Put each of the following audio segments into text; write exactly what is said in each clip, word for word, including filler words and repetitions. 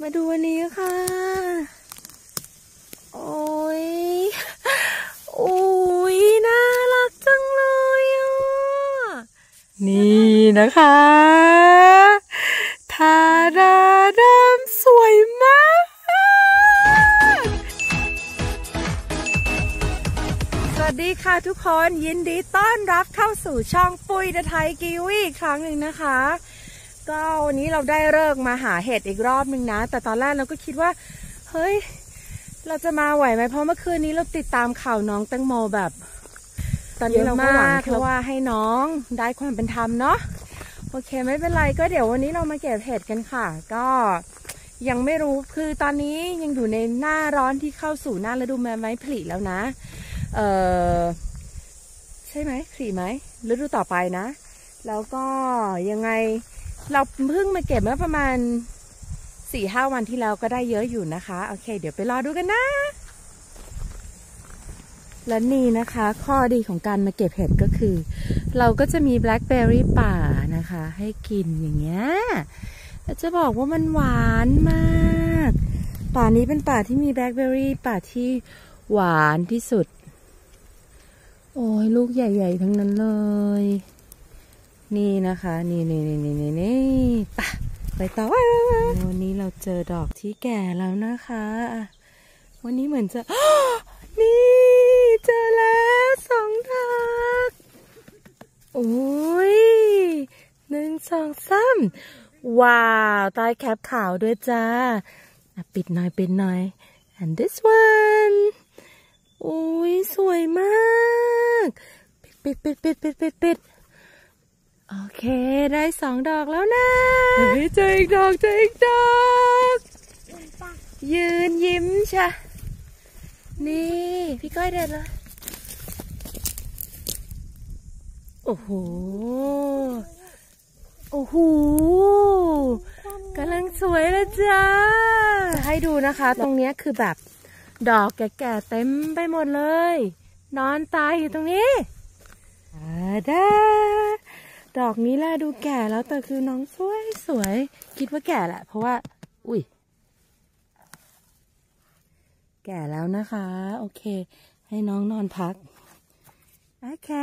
มาดูอันนี้ค่ะโอ้ยโอ้ยน่ารักจังเลยอ่ะนี่นะคะทาราดำสวยมากสวัสดีค่ะทุกคนยินดีต้อนรับเข้าสู่ช่องปุ้ยไทยกีวีอีกครั้งหนึ่งนะคะก็วันนี้เราได้เลิกมาหาเห็ดอีกรอบนึงนะแต่ตอนแรกเราก็คิดว่าเฮ้ยเราจะมาไหวไหมเพราะเมื่อคืนนี้เราติดตามข่าวน้องแตงโมแบบตอนนี้เราก็หวังแค่ว่าให้น้องได้ความเป็นธรรมเนาะโอเคไม่เป็นไรก็เดี๋ยววันนี้เรามาเก็บเห็ดกันค่ะก็ยังไม่รู้คือตอนนี้ยังอยู่ในหน้าร้อนที่เข้าสู่หน้าฤดูใบไม้ผลิแล้วนะเออใช่ไหมผลิไหมฤดูต่อไปนะแล้วก็ยังไงเราเพิ่งมาเก็บเมื่อประมาณสี่ห้าวันที่แล้วก็ได้เยอะอยู่นะคะโอเคเดี๋ยวไปรอดูกันนะและนี่นะคะข้อดีของการมาเก็บเห็ดก็คือเราก็จะมีแบล็คเบอร์รี่ป่านะคะให้กินอย่างเงี้ยจะบอกว่ามันหวานมากป่านี้เป็นป่าที่มีแบล็คเบอร์รี่ป่าที่หวานที่สุดโอ้ยลูกใหญ่ๆทั้งนั้นเลยนี่นะคะนี่นี่นี่นี่นี่นี่ปะไปต่อวันนี้เราเจอดอกที่แก่แล้วนะคะวันนี้เหมือนจะนี่เจอแล้วสองดอกโอ้ยหนึ่งสองสามว้าวใต้แคปขาวด้วยจ้าปิดหน่อยปิดหน่อย and this one โอ้ยสวยมากปิดปิดปิดปิดปิดปิดปิดโอเคได้สองดอกแล้วนะเฮ้ยเจออีกดอกเจออีกดอกยืนยิ้มชะนี่พี่ก้อยเด็ดเลยโอ้โหโอ้โหกำลังสวยเลยจ้าจะให้ดูนะคะตรงนี้คือแบบดอกแก่ๆเต็มไปหมดเลยนอนตายอยู่ตรงนี้อาดาดอกนี้แหละดูแก่แล้วแต่คือน้องสวยสวยคิดว่าแก่แหละเพราะว่าอุ้ยแก่แล้วนะคะโอเคให้น้องนอนพักโอเค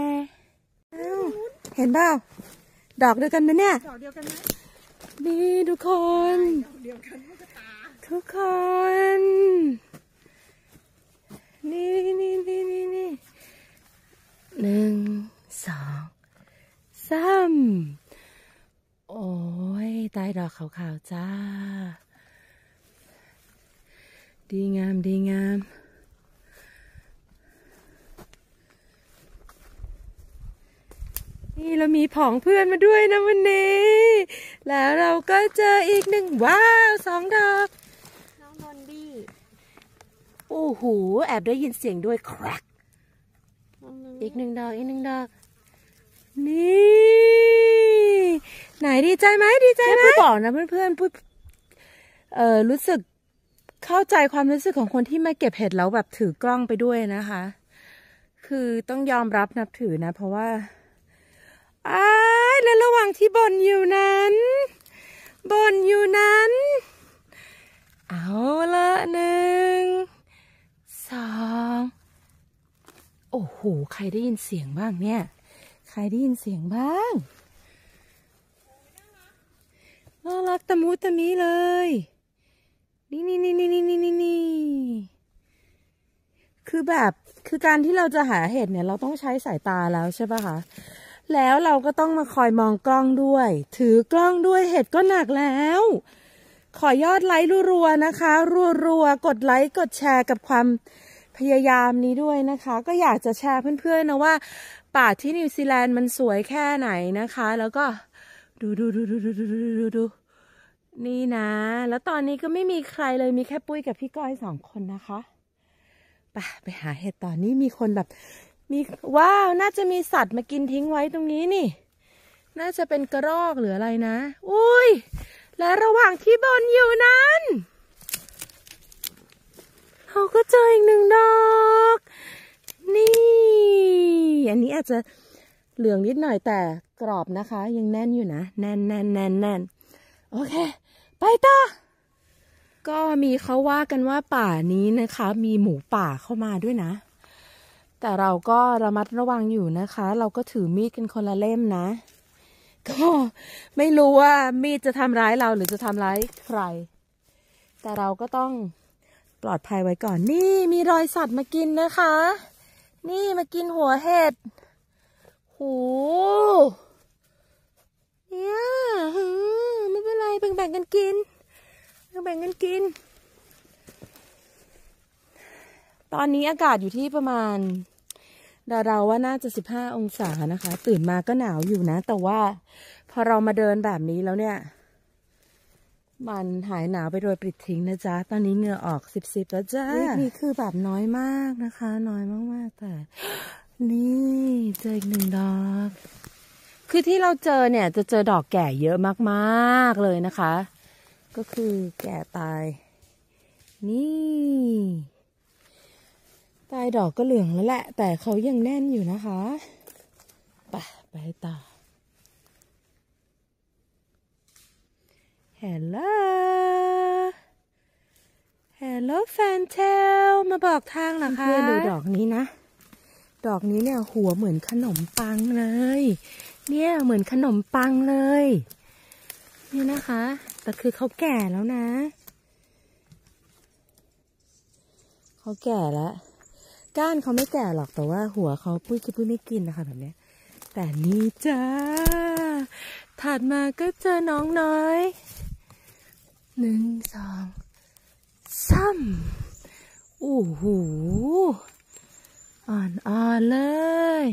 เห็นเปล่าดอกเดียวกันไหมเนี่ยดอกเดียวกันไหมนี่ทุกคนเดียวกันทุกคนนี่นี่นี่นี่นี่หนึ่งสองสามโอ้ยใต้ดอกขาวๆจ้าดีงามดีงามนี่เรามีผองเพื่อนมาด้วยนะวันนี้แล้วเราก็เจออีกหนึ่งว้าวสองดอกน้องนนดี้โอ้โหแอบได้ยินเสียงด้วยแครกอีกหนึ่งดอกอีกหนึ่งดอกนี่ไหนดีใจไหมดีใจไหมพูดบอกนะเพื่อนๆพูดเออรู้สึกเข้าใจความรู้สึกของคนที่มาเก็บเห็ดแล้วแบบถือกล้องไปด้วยนะคะคือต้องยอมรับนับถือนะเพราะว่าอ้ายและระหว่างที่บ่นอยู่นั้นบ่นอยู่นั้นเอาละหนึ่งสองโอ้โหใครได้ยินเสียงบ้างเนี่ยใครได้ยินเสียงบ้างน่ารักตะมูตะมีเลยนี่นี่นี่นี่นี่นี่นี่คือแบบคือการที่เราจะหาเห็ดเนี่ยเราต้องใช้สายตาแล้วใช่ปะคะแล้วเราก็ต้องมาคอยมองกล้องด้วยถือกล้องด้วยเห็ดก็หนักแล้วขอยอดไลค์รัวๆนะคะรัวๆกดไลค์กดแชร์กับความพยายามนี้ด้วยนะคะก็อยากจะแชร์เพื่อนๆนะว่าป่าที่นิวซีแลนด์มันสวยแค่ไหนนะคะแล้วก็ดูดูดูดูดูดูดูดูนี่นะแล้วตอนนี้ก็ไม่มีใครเลยมีแค่ปุ้ยกับพี่ก้อยสองคนนะคะไปไปหาเห็ดตอนนี้มีคนแบบมีว้าวน่าจะมีสัตว์มากินทิ้งไว้ตรงนี้นี่น่าจะเป็นกระรอกหรืออะไรนะอุ้ยและระหว่างที่บนอยู่นั้นเขาก็เจออีกหนึ่งดอกนี่อันนี้อาจจะเหลืองนิดหน่อยแต่กรอบนะคะยังแน่นอยู่นะแน่นแน่นแน่นแน่นโอเคไปต่อก็มีเขาว่ากันว่าป่านี้นะคะมีหมูป่าเข้ามาด้วยนะแต่เราก็ระมัดระวังอยู่นะคะเราก็ถือมีดกันคนละเล่มนะก็ไม่รู้ว่ามีดจะทำร้ายเราหรือจะทำร้ายใครแต่เราก็ต้องปลอดภัยไว้ก่อนนี่มีรอยสัตว์มากินนะคะนี่มากินหัวเห็ดโหเนี่ยไม่เป็นไรแบ่งๆกันกินแบ่งๆกันกินตอนนี้อากาศอยู่ที่ประมาณเราว่าน่าจะสิบห้าองศานะคะตื่นมาก็หนาวอยู่นะแต่ว่าพอเรามาเดินแบบนี้แล้วเนี่ยมันหายหนาวไปโดยปลิดทิ้งนะจ๊ะตอนนี้เหงื่อออกสิบสิบแล้วจ้านี่คือแบบน้อยมากนะคะน้อยมากๆแต่นี่เจออีกหนึ่งดอกคือที่เราเจอเนี่ยจะเจอดอกแก่เยอะมากๆเลยนะคะก็คือแก่ตายนี่ปลายดอกก็เหลืองแล้วแหละแต่เขายังแน่นอยู่นะคะไปไปต่อ Hello Hello Fantail มาบอกทางเหรอคะเพื่อนดูดอกนี้นะดอกนี้เนี่ยหัวเหมือนขนมปังเลยเนี่ยเหมือนขนมปังเลยนี่นะคะแต่คือเขาแก่แล้วนะเขาแก่แล้วก้านเขาไม่แก่หรอกแต่ว่าหัวเขาปุ้ยคือปุ้ยไม่กินนะคะแบบนี้แต่นี่จ้าถัดมาก็เจอน้องน้อยหนึ่งสองสามโอ้โหอ่อนๆเลย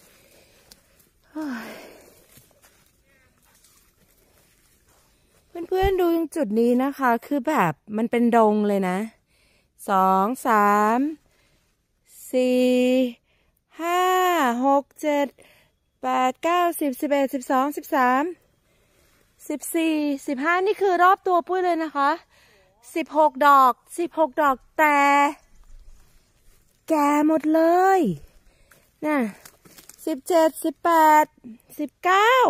เพื่อนๆดูตรงจุดนี้นะคะคือแบบมันเป็นดงเลยนะสองสามสี่ห้าหกเจ็ดแปดเก้าสิบสิบเอ็ดสิบสองสิบสามสิบสี่สิบห้านี่คือรอบตัวปุ้ยเลยนะคะสิบหกดอกสิบหกดอกแต่แก่หมดเลยน่ะสิบเจ็ดสิบแปดสิบเก้า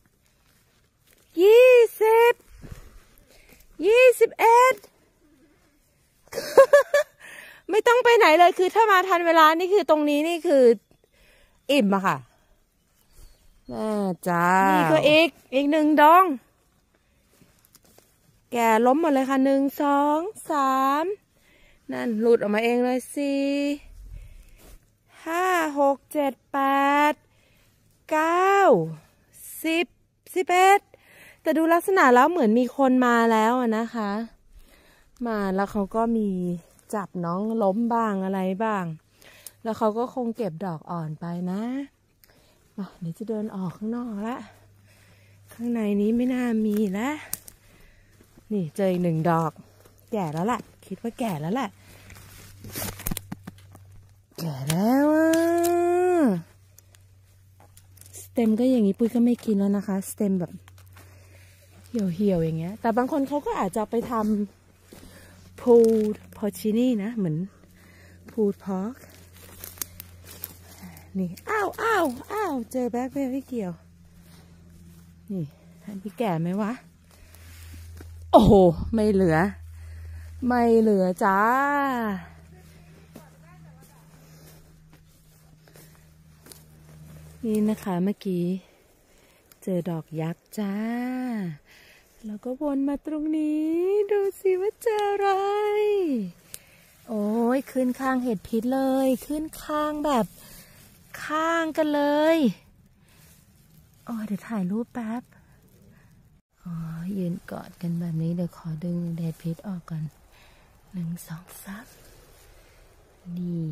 ยี่สิบยี่สิบเอ็ดไม่ต้องไปไหนเลยคือถ้ามาทันเวลานี่คือตรงนี้นี่คืออิ่มอะค่ะแม่จ้านี่ก็อีกอีกหนึ่งดองแกล้มหมดเลยค่ะหนึ่งสองสามนั่นหลุดออกมาเองเลยสี่ห้าหกเจ็ดแปดเก้าสิบสิบเอ็ดแต่ดูลักษณะแล้วเหมือนมีคนมาแล้วนะคะมาแล้วเขาก็มีจับน้องล้มบ้างอะไรบ้างแล้วเขาก็คงเก็บดอกอ่อนไปนะมาเดี๋ยวจะเดินออกข้างนอกละข้างในนี้ไม่น่ามีแล้วนี่เจออีกหนึ่งดอกแก่แล้วแหละคิดว่าแก่แล้วแหละแก่แล้วอ่ะสเต็มก็อย่างนี้ปุ้ยก็ไม่กินแล้วนะคะสเต็มแบบเหี่ยวๆอย่างเงี้ยแต่บางคนเขาก็อาจจะไปทำพูดพอชินี่นะเหมือนพูดพอกนี่อ้าวอ้าวอ้าวเจอแบล็คเบอร์รี่เกี่ยวนี่อันนี้แก่ไหมวะโอ้โหไม่เหลือไม่เหลือจ้านี่นะคะเมื่อกี้เจอดอกยักษ์จ้าแล้วก็วนมาตรงนี้ดูสิว่าเจออะไรโอ้ยขึ้นข้างเห็ดพิษเลยขึ้นข้างแบบข้างกันเลยโอ้เดี๋ยวถ่ายรูปแป๊บอ๋อยืนกอดกันแบบนี้เดี๋ยวขอดึงเห็ดพิษออกก่อนหนึ่งสองสามนี่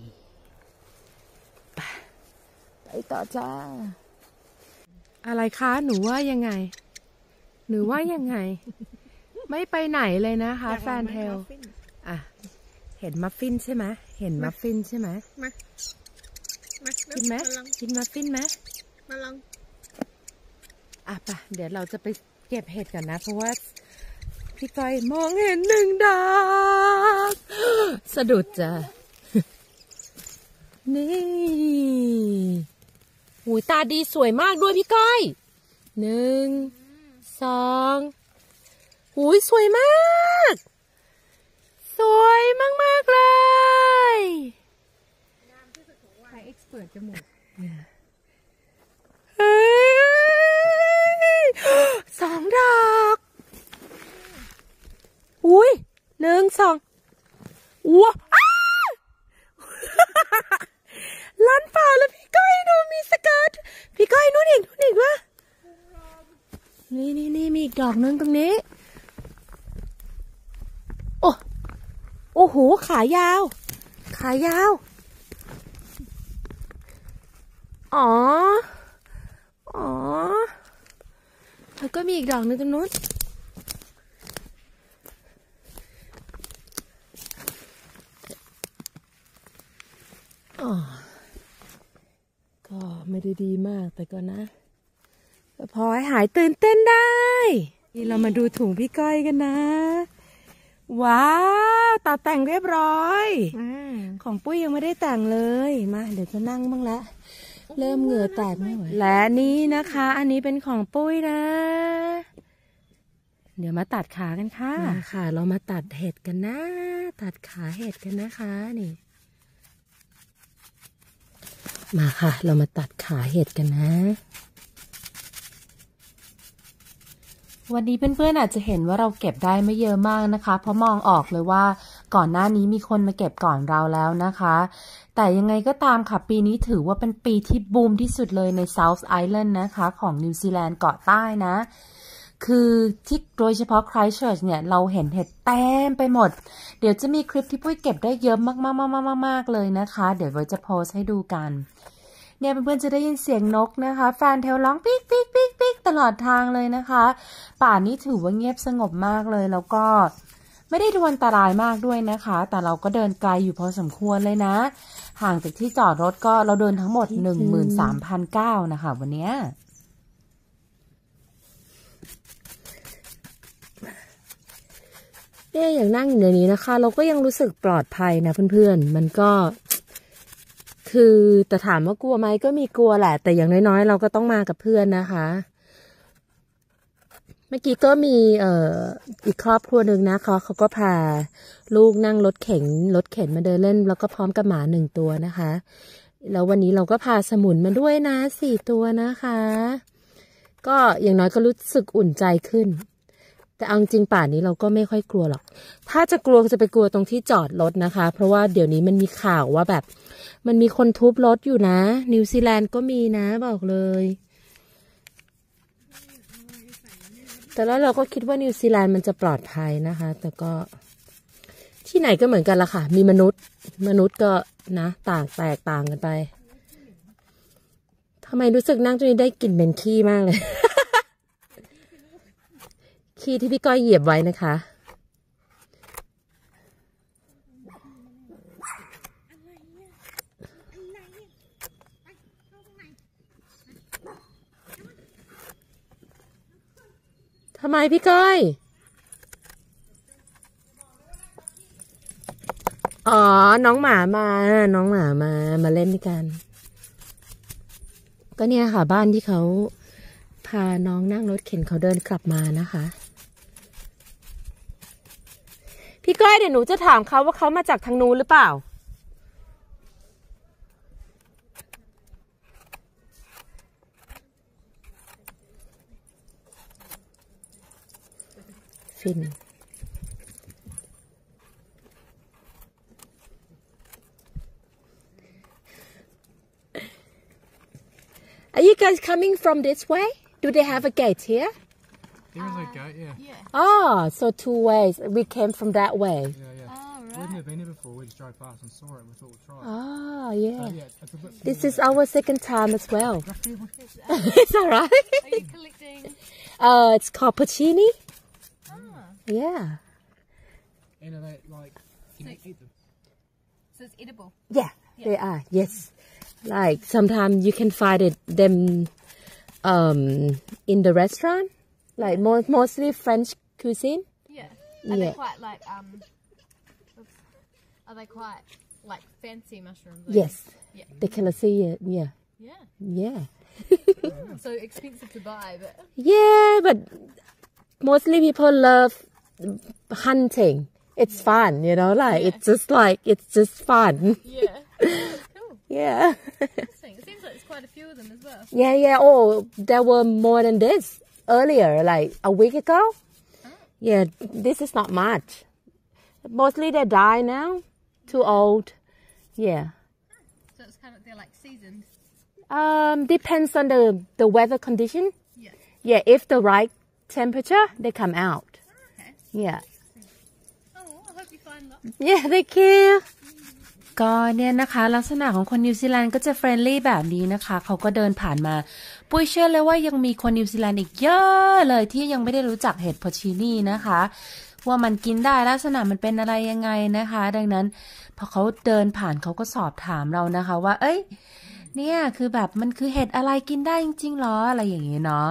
ไปไปต่อจ้าอะไรคะหนูว่ายังไงหนูว่ายังไงไม่ไปไหนเลยนะคะแฟนเทลอ่ะเห็นมัฟฟินใช่ไหมเห็นมัฟฟินใช่ไหมมามากินไหมกินมัฟฟินไหมมาลองอ่ะป่ะเดี๋ยวเราจะไปเก็บเห็ดกันนะเพราะว่าพี่ก้อยมองเห็นหนึ่งดอกสะดุดจ้ะนี่หูตาดีสวยมากด้วยพี่ก้อยหนึ่งสองหูยสวยมากสวยมากๆเลยใครเอ็กซ์เพิร์ตจมูกสองดอกอุ้ยหนึ่งสองว้าล้านป่าแล้วพี่ก้อยดูมีสเกิร์ตพี่ก้อยนู่นอีกนู่นอีกวะนี่นี่นี่มีอีกดอกนึงตรงนี้โอ้โอ้โหขายาวขายาวอ๋ออ๋อแล้วก็มีอีกดอกนึงตรงนู้นอ๋อก็ไม่ได้ดีมากแต่ก็นะก็พอให้หายตื่นเต้นได้นี่เรามาดูถุงพี่ก้อยกันนะว้าวตัดแต่งเรียบร้อยของปุ้ยยังไม่ได้แต่งเลยมาเดี๋ยวจะนั่งบ้างละเริ่มเหงื่อแตกไม่ไหวและนี่นะคะอันนี้เป็นของปุ้ยนะเดี๋ยวมาตัดขากันค่ะค่ะเรามาตัดเห็ดกันนะตัดขาเห็ดกันนะคะนี่มาค่ะเรามาตัดขาเห็ดกันนะวันนี้เพื่อนๆอาจจะเห็นว่าเราเก็บได้ไม่เยอะมากนะคะเพราะมองออกเลยว่าก่อนหน้านี้มีคนมาเก็บก่อนเราแล้วนะคะแต่ยังไงก็ตามค่ะปีนี้ถือว่าเป็นปีที่บูมที่สุดเลยใน South Island นะคะของนิวซีแลนด์เกาะใต้นะคือที่โดยเฉพาะ Christchurch เนี่ยเราเห็นเห็ดเต็มไปหมดเดี๋ยวจะมีคลิปที่ปุ้ยเก็บได้เยอะมากๆๆๆๆเลยนะคะเดี๋ยวไว้จะโพสให้ดูกันเนี่ยเพื่อนๆจะได้ยินเสียงนกนะคะแฟนเทลร้องปิ๊กปิ๊กปิ๊กปิ๊กตลอดทางเลยนะคะป่านี้ถือว่าเงียบสงบมากเลยแล้วก็ไม่ได้ดูอันตรายมากด้วยนะคะแต่เราก็เดินไกลอยู่พอสมควรเลยนะห่างจากที่จอดรถก็เราเดินทั้งหมด หนึ่งหมื่นสามพันเก้าร้อย นะคะวันนี้เนี่ยอย่างนั่งอยู่ในนี้นะคะเราก็ยังรู้สึกปลอดภัยนะเพื่อนๆมันก็คือแต่ถามว่ากลัวไหมก็มีกลัวแหละแต่อย่างน้อยๆเราก็ต้องมากับเพื่อนนะคะเมื่อกี้ก็มีเอ่ออีกครอบครัวหนึ่งนะคะเขาก็พาลูกนั่งรถเข็นรถเข็นมาเดินเล่นแล้วก็พร้อมกับหมาหนึ่งตัวนะคะแล้ววันนี้เราก็พาสมุนมาด้วยนะสี่ตัวนะคะก็อย่างน้อยก็รู้สึกอุ่นใจขึ้นแต่เอาจริงป่านนี้เราก็ไม่ค่อยกลัวหรอกถ้าจะกลัวก็จะไปกลัวตรงที่จอดรถนะคะเพราะว่าเดี๋ยวนี้มันมีข่าวว่าแบบมันมีคนทุบรถอยู่นะนิวซีแลนด์ก็มีนะบอกเลยแต่แล้วเราก็คิดว่านิวซีแลนด์มันจะปลอดภัยนะคะแต่ก็ที่ไหนก็เหมือนกันละค่ะมีมนุษย์มนุษย์ก็นะต่างแตกต่างกันไปทำไมรู้สึกนั่งตรงนี้ได้กลิ่นเหม็นขี้มากเลย ขี้ที่พี่ก้อยเหยียบไว้นะคะทำไมพี่ก้อยอ๋อน้องหมามาน้องหมามามาเล่นด้วยกันก็เนี่ยค่ะบ้านที่เขาพาน้องนั่งรถเข็นเขาเดินกลับมานะคะพี่ก้อยเดี๋ยวหนูจะถามเขาว่าเขามาจากทางนู้นหรือเปล่าฟินAre you guys coming from this way? Do they have a gate here? There is a gate, yeah. Yeah. Oh, so two ways. We came from that way. Yeah, yeah. Oh, We've right. never been here before. We just drove past and saw it. We thought we'd try it. Oh, yeah. Uh, yeah, it's a bit This is our second time as well. small. It's all right. Are you collecting? Uh, it's called Puccini. Ah. Yeah. And are they like, can you eat them? So it's edible. Yeah, they are. Yes. Like sometimes you can find it them um in the restaurant. Like mo mostly French cuisine. Yeah. Are Yeah. they quite like um? Oops. Are they quite like fancy mushrooms? Like, Yes. Yeah. The Calacea. Yeah. Yeah. Yeah. So expensive to buy, but. Yeah, but mostly people love hunting. it's fun, you know, like Yeah. it's just like it's just fun. Yeah. Cool. Yeah. Interesting. It seems like there's quite a few of them as well. Yeah, yeah. Oh, there were more than this earlier, like a week ago. Yeah, this is not much. Mostly they die now. Too old. Yeah. So it's kind of they're like seasoned. Um, depends on the the weather condition. Yeah. Yeah, if the right temperature, they come out. Okay. Yeah. Oh, well, I hope you find lots. Yeah, thank you. ก็เนี่ยนะคะลักษณะของคนนิวซีแลนด์ก็จะเฟรนลี่แบบนี้นะคะเขาก็เดินผ่านมาปุ้ยเชื่อเลยว่ายังมีคนนิวซีแลนด์อีกเยอะเลยที่ยังไม่ได้รู้จักเห็ดพอชินี่นะคะว่ามันกินได้ลักษณะมันเป็นอะไรยังไงนะคะดังนั้นพอเขาเดินผ่านเขาก็สอบถามเรานะคะว่าเอ้ยเนี่ยคือแบบมันคือเห็ดอะไรกินได้จริงๆหรออะไรอย่างนี้เนาะ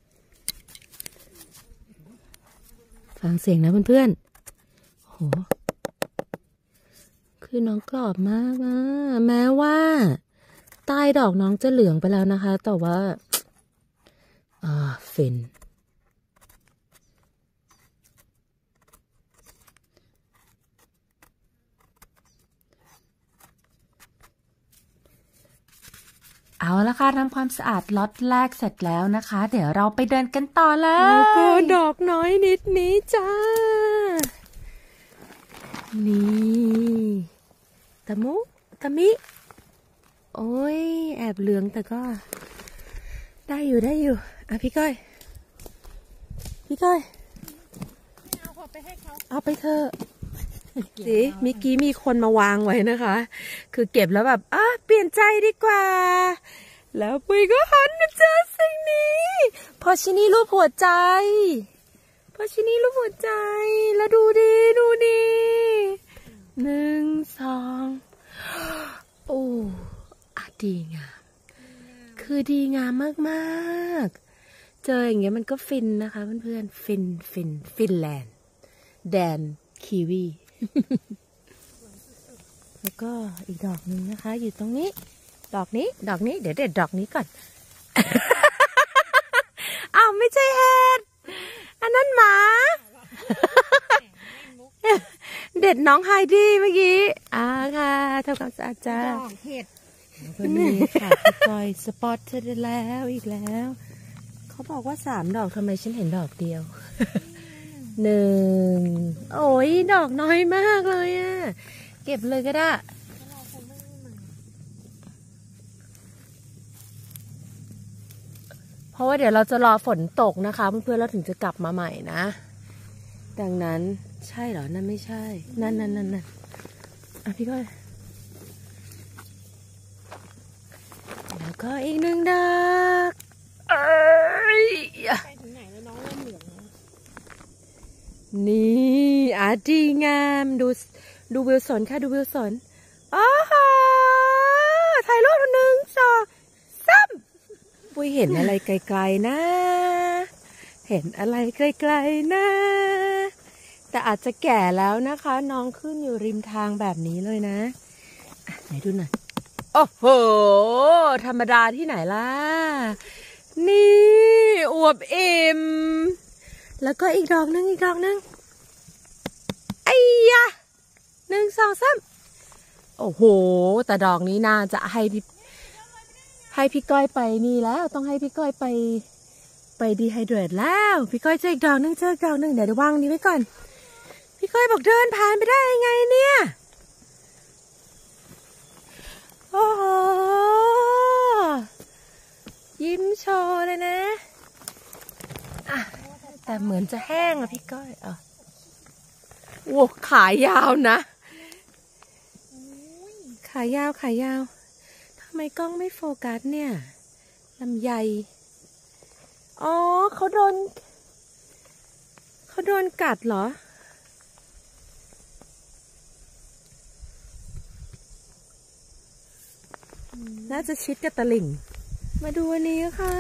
ฟังเสียงนะเพื่อนๆโหคือน้องกรอบมากอะแม้ว่าใต้ดอกน้องจะเหลืองไปแล้วนะคะแต่ว่าอ่าฟินเอาละค่ะทำความสะอาดล็อตแรกเสร็จแล้วนะคะเดี๋ยวเราไปเดินกันต่อเลยแล้วก็ดอกน้อยนิดนี้จ้านี่ตะมุตะมิโอ้ยแอบเหลืองแต่ก็ได้อยู่ได้อยู่อ่ะพี่ก้อยพี่ก้อยเอาพอไปให้เขาเอาไปเถอะสิเมื่อกี้มีคนมาวางไว้นะคะคือเก็บแล้วแบบอ่ะเปลี่ยนใจดีกว่าแล้วปุ้ยก็หันมาเจอสิ่งนี้พอชินี่รูปหัวใจพอชินี่รูปหัวใจแล้วดูดีดูดีหนึ่งสองโอ้อะดีงามคือดีงามมากๆเจออย่างเงี้ยมันก็ฟินนะคะเพื่อนๆฟินฟินฟินแลนด์แดนคีวีแล้วก็อีกดอกหนึ่งนะคะอยู่ตรงนี้ดอกนี้ดอกนี้เดี๋ยวเด็ดดอกนี้ก่อน อ้าวไม่ใช่เห็ดอันนั้นหมา เด็ดน้องไฮดี้เมื่อกี้อ่าค่ะทำความสะอาดจ้าดอกเห็ดก็นี่ค่ะพี่ก้อยสปอตเธอได้แล้วอีกแล้วเขาบอกว่าสามดอกทำไมฉันเห็นดอกเดียว หนึ่งโอ้ยดอกน้อยมากเลยอ่ะเก็บเลยก็ได้เพราะว่าเดี๋ยวเราจะรอฝนตกนะคะเพื่อนๆเราถึงจะกลับมาใหม่นะดังนั้นใช่เหรอนั่นไม่ใช่นั่นนั่นนั่นนั่นอ่ะพี่ก้อยแล้วก็อีกหนึ่งดอกเอ้ยไปถึงไหนแล้วน้องเริ่มเหลืองแล้วนี่อาดีงามดูดูวิวสนค่ะดูวิวสนอ๋อถ่ายรูปหนึ่งสองสามปุ้ยเห็นอะไรไกลๆนะเห็นอะไรไกลๆนะแต่อาจจะแก่แล้วนะคะน้องขึ้นอยู่ริมทางแบบนี้เลยนะอ่ะไหนดูหน่อยโอ้โหธรรมดาที่ไหนล่ะนี่อวบอิ่มแล้วก็อีกดอกนึงอีกดอกนึงไอ้ยะหนึ่งสองสามโอ้โหแต่ดอกนี้น่าจะให้พี่ให้พี่ก้อยไปนี่แล้วต้องให้พี่ก้อยไปไปดีไฮเดรตแล้วพี่ก้อยเจออีกดอกนึงเจออีกดอกนึงเดี๋ยวเดี๋ยววางนี้ไว้ก่อนพี่ก้อยบอกเดินผ่านไปได้ยังไงเนี่ยโอ้โหยิ้มโชว์เลยนะอ่ะแต่เหมือนจะแห้งอะพี่ก้อยอ่ะโอ้ขายาวนะขายาวขายาวทำไมกล้องไม่โฟกัสเนี่ยลำไยอ๋อเขาโดนเขาโดนกัดเหรอน่าจะชิดกับตะลิ่งมาดูอันนี้ค่ะ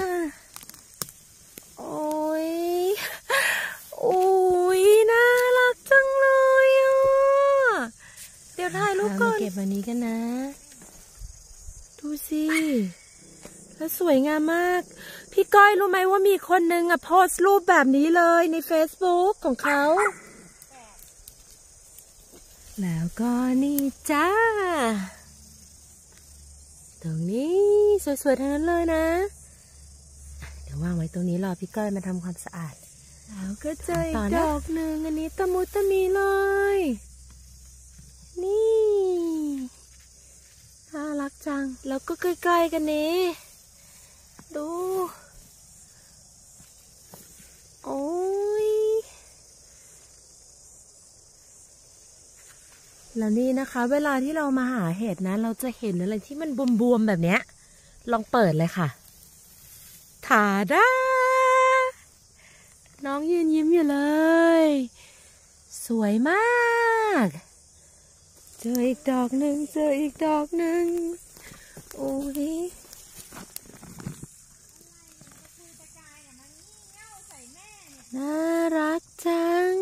โอ้ยโอ้ยน่ารักจังเลยอ่ะเดี๋ยวถ่ายรูปก่อนเก็บอันนี้กันนะดูสิแล้วสวยงามมากพี่ก้อยรู้ไหมว่ามีคนนึงอ่ะโพสต์รูปแบบนี้เลยใน Facebook ของเขาแล้วก็นี่จ้าตรงนี้สวยๆทั้งนั้นเลยนะเดี๋ยววางไว้ตรงนี้รอพี่ก้อยมาทำความสะอาดแล้วก็เจออีกดอกหนึ่งอันนี้ตะมุตะมีเลยนี่น่ารักจังแล้วก็ใกล้ๆกันนี้ดูโอ้ยแล้วนี่นะคะเวลาที่เรามาหาเห็ดนะเราจะเห็นอะไรที่มันบวมๆแบบเนี้ยลองเปิดเลยค่ะถาดาน้องยืนยิ้มอยู่เลยสวยมากเจออีกดอกหนึ่งเจออีกดอกหนึ่งโอ้ยน่ารักจัง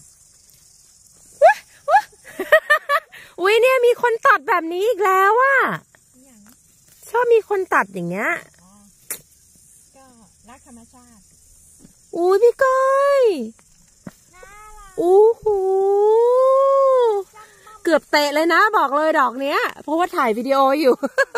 อุ้ยเนี่ยมีคนตัดแบบนี้อีกแล้วอ่ะชอบมีคนตัดอย่างเงี้ยก็รักธรรมชาติอุ้ยพี่ก้อยอู้หูเกือบเตะเลยนะบอกเลยดอกเนี้ยเพราะว่าถ่ายวิดีโออยู่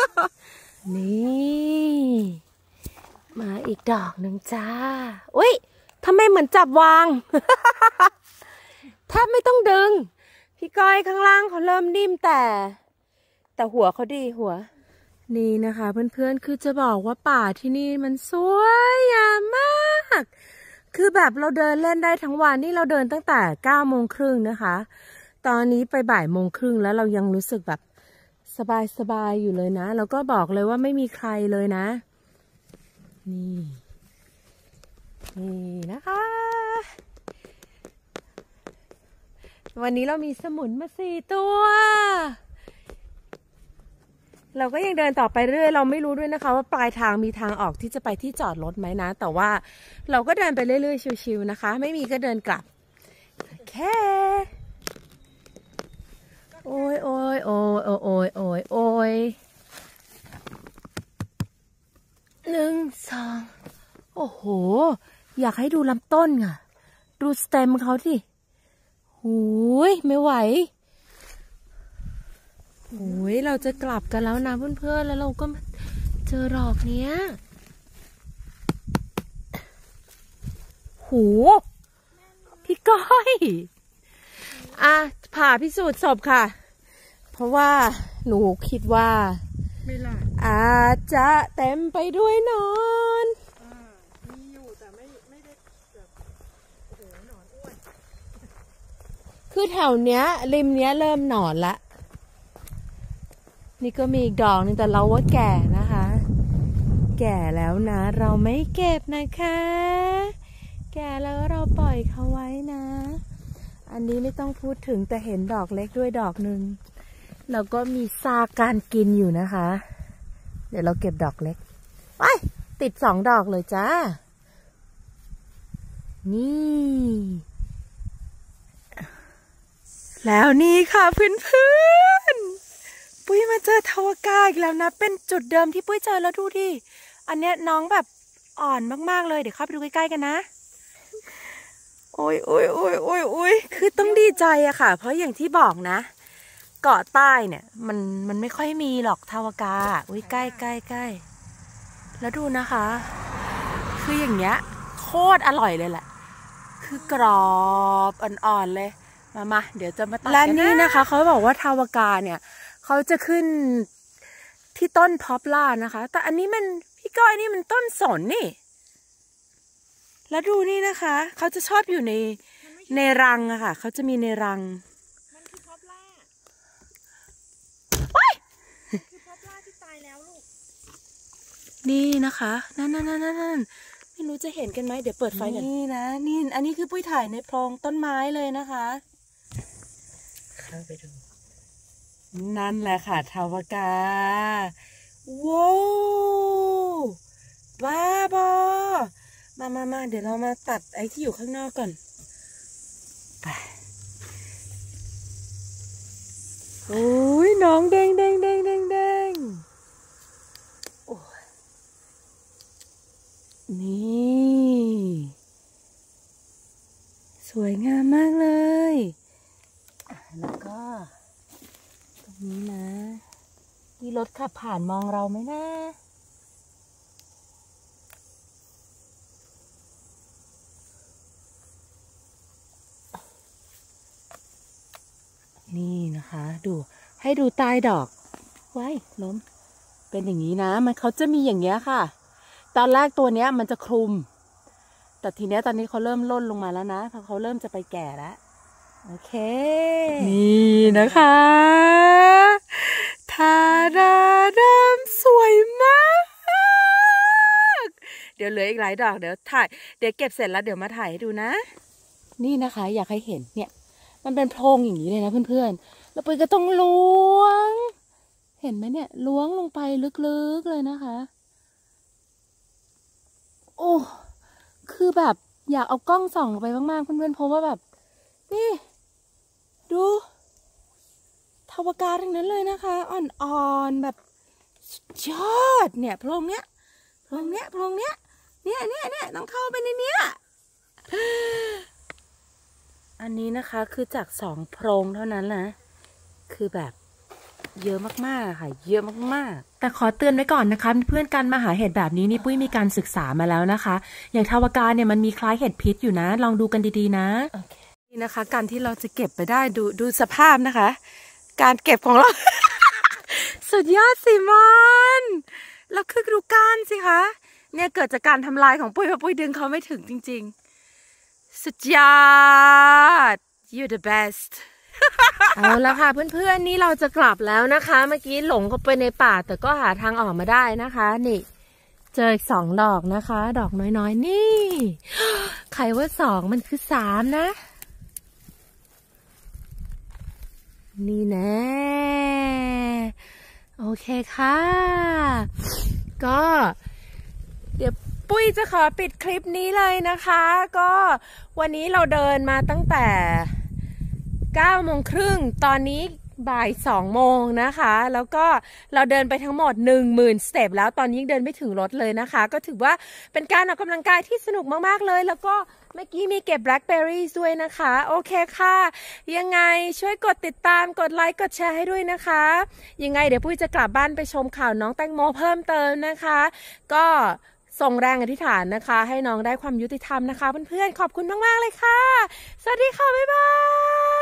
นี่มาอีกดอกหนึ่งจ้าอุ้ยทำไมเหมือนจับวาง แทบไม่ต้องดึงพี่ก้อยข้างล่างเขาเริ่มนิ่มแต่แต่หัวเขาดีหัวนี่นะคะเพื่อนๆคือจะบอกว่าป่าที่นี่มันสวยงามมากคือแบบเราเดินเล่นได้ทั้งวันนี่เราเดินตั้งแต่เก้าโมงครึ่งนะคะตอนนี้ไปบ่ายโมงครึ่งแล้วเรายังรู้สึกแบบสบายๆอยู่เลยนะแล้วก็บอกเลยว่าไม่มีใครเลยนะนี่นี่นะคะวันนี้เรามีสมุนมาสี่ตัวเราก็ยังเดินต่อไปเรื่อยเราไม่รู้ด้วยนะคะว่าปลายทางมีทางออกที่จะไปที่จอดรถไหมนะแต่ว่าเราก็เดินไปเรื่อยๆชิวๆนะคะไม่มีก็เดินกลับแค่โอ้ยโอ้ยโอ้ยโอ้ยโอ้ยโอ้ยโอ้ยหนึ่งสองโอ้โหอยากให้ดูลำต้นค่ะดูสเต็มเขาสิหูยไม่ไหวโอ้ยเราจะกลับกันแล้วนะเพื่อนๆแล้วเราก็เจอดอกเนี้ยหูพี่ก้อยอ่ะผ่าพิสูจน์ศพค่ะเพราะว่าหนูคิดว่าไม่ล่ะอาจจะเต็มไปด้วยนอนมีอยู่แต่ไม่ไม่ได้แบบโอ้โหหนอนอ้วนคือแถวเนี้ยริมเนี้ยเริ่มหนอนละนี่ก็มีอีกดอกนึงแต่เราว่าแก่นะคะแก่แล้วนะเราไม่เก็บนะคะแก่แล้วเราปล่อยเขาไว้นะอันนี้ไม่ต้องพูดถึงแต่เห็นดอกเล็กด้วยดอกหนึ่งแล้วก็มีซากการกินอยู่นะคะเดี๋ยวเราเก็บดอกเล็กไปติดสองดอกเลยจ้านี่แล้วนี่ค่ะเพื่อนๆปุ้ยมาเจอทวากาอีกแล้วนะเป็นจุดเดิมที่ปุ้ยเจอแล้วดูดิอันเนี้ยน้องแบบอ่อนมากๆเลยเดี๋ยวเข้าไปดูใกล้ๆกันนะโอ้ยโอ้ยโอ้ยโอ้ยโอ้ยคือต้องดีใจอะค่ะเพราะอย่างที่บอกนะเกาะใต้เนี่ยมันมันไม่ค่อยมีหรอกทวากาอุ้ยใกล้ใกล้ใกล้แล้วดูนะคะคืออย่างเงี้ยโคตรอร่อยเลยแหละคือกรอบอ่อนๆเลยมามาเดี๋ยวจะมาตัดและนี่นะคะเขาบอกว่าทวากาเนี่ยเขาจะขึ้นที่ต้นพอปล่านะคะแต่อันนี้มันพี่ก้อยนี่มันต้นสนนี่แล้วดูนี่นะคะเขาจะชอบอยู่ในในรังอะค่ะเขาจะมีในรังมันคือพอปล่าคือพอปล่าที่ตายแล้วลูกนี่นะคะนั่นนั่นนั่นนั่นไม่รู้จะเห็นกันไหมเดี๋ยวเปิดไฟกันนี่นะนี่อันนี้คือปุ้ยถ่ายในโพรงต้นไม้เลยนะคะเข้าไปดูนั่นแหละค่ะทวากาว้าวบ้าบอมามามาเดี๋ยวเรามาตัดไอ้ที่อยู่ข้างนอกก่อนไปโอ้ยน้องแดงแดงแดงแดงแดงโอ้นี่สวยงามมากเลยแล้วก็นี่นะมีรถขับผ่านมองเราไหมนะนี่นะคะดูให้ดูใต้ดอกไว้ล้มเป็นอย่างนี้นะมันเขาจะมีอย่างเงี้ยค่ะตอนแรกตัวเนี้ยมันจะคลุมแต่ทีเนี้ยตอนนี้เขาเริ่มล่นลงมาแล้วนะเพราะเขาเริ่มจะไปแก่แล้วโอเคนี่นะคะทาดาดามสวยมากเดี๋ยวเหลืออีกหลายดอกเดี๋ยวถ่ายเดี๋ยวเก็บเสร็จแล้วเดี๋ยวมาถ่ายให้ดูนะนี่นะคะอยากให้เห็นเนี่ยมันเป็นโพรงอย่างนี้เลยนะเพื่อนๆแล้วปุ้ยก็ต้องล้วงเห็นไหมเนี่ยล้วงลงไปลึกๆเลยนะคะโอ้คือแบบอยากเอากล้องส่องลงไปมากๆเพื่อนๆเพราะว่าแบบนี่ดูทวารทั้งนั้นเลยนะคะอ่อนๆแบบยอดเนี่ยโพรงเนี้ยโพรงเนี้ยโพรงเนี้ยเนี่ยเนี่ยเนี่ยต้องเข้าไปในเนี้ยอันนี้นะคะคือจากสองโพรงเท่านั้นนะคือแบบเยอะมากๆค่ะเยอะมากๆแต่ขอเตือนไว้ก่อนนะคะเพื่อนการมาหาเห็ดแบบนี้นี่ปุ้ยมีการศึกษามาแล้วนะคะอย่างทวารเนี่ยมันมีคล้ายเห็ดพิษอยู่นะลองดูกันดีๆนะ okay. นี่นะคะการที่เราจะเก็บไปได้ดูดูสภาพนะคะการเก็บของเรา สุดยอดสิมอนแล้วคือดูก้านสิคะเนี่ยเกิดจากการทำลายของปุ้ยเพราะปุ้ยดึงเขาไม่ถึงจริงๆสุดยอด you the best เอาละค่ะเพื่อนๆนี่เราจะกลับแล้วนะคะเมื่อกี้หลงเข้าไปในป่าแต่ก็หาทางออกมาได้นะคะนี่เจออีกสองดอกนะคะดอกน้อยๆนี่ใครว่าสองมันคือสามนะนี่แน่โอเคค่ะก็เดี๋ยวปุ้ยจะขอปิดคลิปนี้เลยนะคะก็วันนี้เราเดินมาตั้งแต่เก้าโมงครึ่งตอนนี้บ่ายสองโมงนะคะแล้วก็เราเดินไปทั้งหมดหนึ่งหมื่นสเต็ปแล้วตอนนี้ยังเดินไม่ถึงรถเลยนะคะก็ถือว่าเป็นการออกกำลังกายที่สนุกมากๆเลยแล้วก็เมื่อกี้มีเก็บแบล็คเบอร์รี่ด้วยนะคะโอเคค่ะยังไงช่วยกดติดตามกดไลค์กดแชร์ให้ด้วยนะคะยังไงเดี๋ยวปุ้ยจะกลับบ้านไปชมข่าวน้องแตงโมเพิ่มเติมนะคะก็ส่งแรงอธิษฐานนะคะให้น้องได้ความยุติธรรมนะคะเพื่อนๆขอบคุณมากๆเลยค่ะสวัสดีค่ะบ๊ายบาย